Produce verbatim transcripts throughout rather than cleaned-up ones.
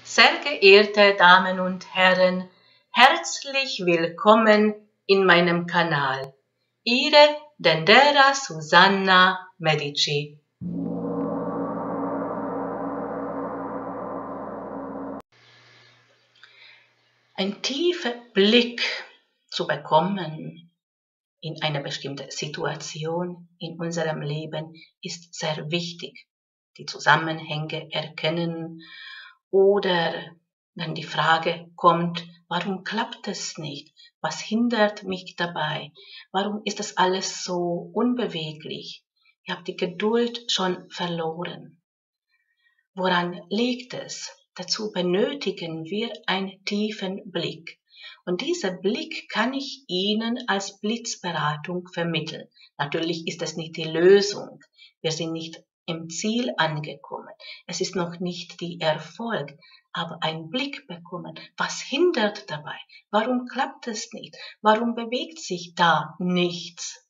Sehr geehrte Damen und Herren, herzlich willkommen in meinem Kanal. Ihre Dendera Susanna Medici. Ein tiefer Blick zu bekommen in eine bestimmte Situation in unserem Leben ist sehr wichtig. Die Zusammenhänge erkennen oder wenn die Frage kommt, warum klappt es nicht? Was hindert mich dabei? Warum ist das alles so unbeweglich? Ich habe die Geduld schon verloren. Woran liegt es? Dazu benötigen wir einen tiefen Blick. Und dieser Blick kann ich Ihnen als Blitzberatung vermitteln. Natürlich ist das nicht die Lösung. Wir sind nicht im Ziel angekommen. Es ist noch nicht der Erfolg, aber einen Blick bekommen. Was hindert dabei? Warum klappt es nicht? Warum bewegt sich da nichts?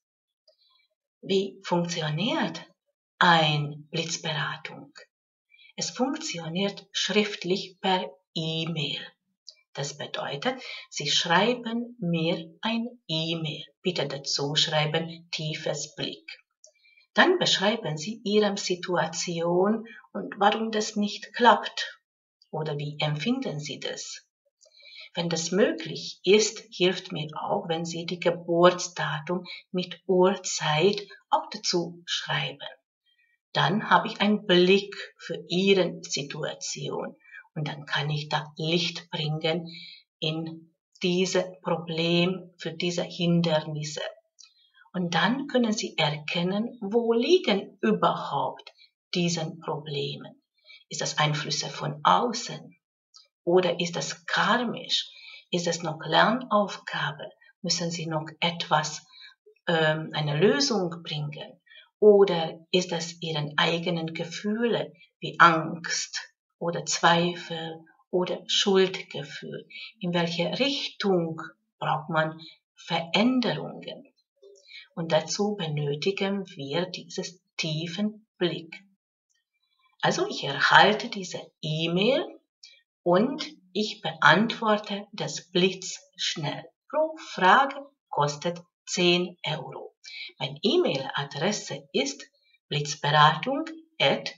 Wie funktioniert eine Blitzberatung? Es funktioniert schriftlich per E-Mail. Das bedeutet, Sie schreiben mir ein E-Mail. Bitte dazu schreiben tiefes Blick. Dann beschreiben Sie Ihre Situation und warum das nicht klappt. Oder wie empfinden Sie das? Wenn das möglich ist, hilft mir auch, wenn Sie die Geburtsdatum mit Uhrzeit auch dazu schreiben. Dann habe ich einen Blick für Ihre Situation und dann kann ich da Licht bringen in diese Problem, für diese Hindernisse. Und dann können Sie erkennen, wo liegen überhaupt diese Probleme. Ist das Einflüsse von außen oder ist das karmisch? Ist es noch Lernaufgabe? Müssen Sie noch etwas, ähm, eine Lösung bringen? Oder ist es Ihren eigenen Gefühle wie Angst oder Zweifel oder Schuldgefühl? In welche Richtung braucht man Veränderungen? Und dazu benötigen wir diesen tiefen Blick. Also ich erhalte diese E-Mail und ich beantworte das blitzschnell. Pro Frage kostet zehn Euro. Meine E-Mail-Adresse ist blitzberatung at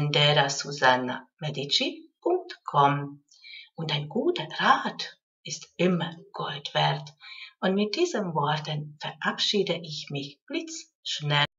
denderasusanna.medici punkt com und ein guter Rat ist immer Gold wert. Und mit diesen Worten verabschiede ich mich blitzschnell.